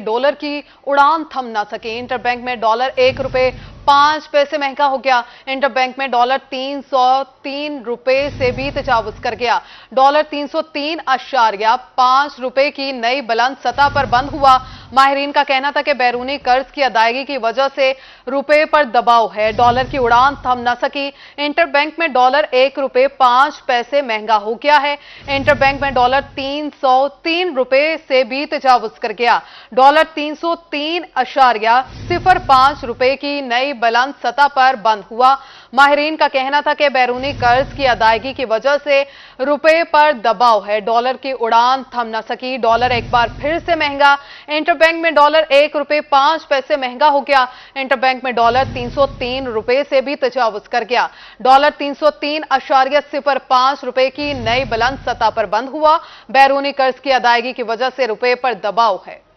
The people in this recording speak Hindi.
डॉलर की उड़ान थम ना सकी। इंटरबैंक में डॉलर ₹1.05 महंगा हो गया। इंटरबैंक में डॉलर 303 रुपए से भी तजावुज कर गया। डॉलर 303.5 रुपए की नई बुलंद सतह पर बंद हुआ। माहिरीन का कहना था कि बैरूनी कर्ज की अदायगी की वजह से रुपए पर दबाव है, डॉलर की उड़ान थम न सकी। इंटरबैंक में डॉलर ₹1.05 महंगा हो गया है। इंटरबैंक में डॉलर 303 रुपए से भी तजावुज कर गया। डॉलर 303.05 रुपए की नई बुलंद सतह पर बंद हुआ। माहिरीन का कहना था कि बैरूनी कर्ज की अदायगी की वजह से रुपए पर दबाव है, डॉलर की उड़ान थम न सकी। डॉलर एक बार फिर से महंगा। इंटरबैंक में डॉलर ₹1.05 महंगा हो गया। इंटरबैंक में डॉलर 303 रुपए से भी तजावुज कर गया। डॉलर 303.05 रुपए की नई बुलंद सतह पर बंद हुआ। बैरूनी कर्ज की अदायगी की वजह से रुपए पर दबाव है।